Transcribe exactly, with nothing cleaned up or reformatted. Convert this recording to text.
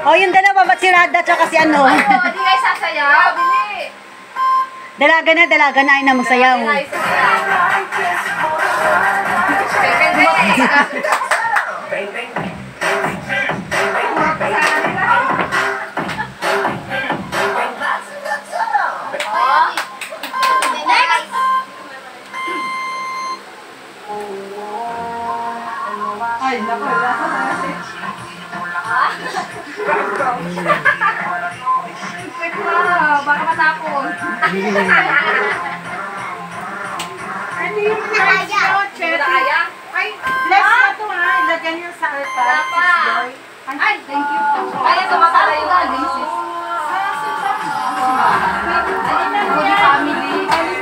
Oh, yung dalawa, ba't si Rada tsaka si ano? Ay, oh, di kayo sasayaw. Bili. Dalaga na, dalaga na, ay na magsayaw. Dalaga na, sasayaw. Beng, beng, beng. Ay, naku, nasa na si... Quick na, baka matapon. Hindi yung kaya. Hindi na kaya? Ay, bless na ito ha. Ilagyan niyo sa altar. Wala pa. Ay, thank you. Ay, tumatala yung aling sis. Ay, na, family.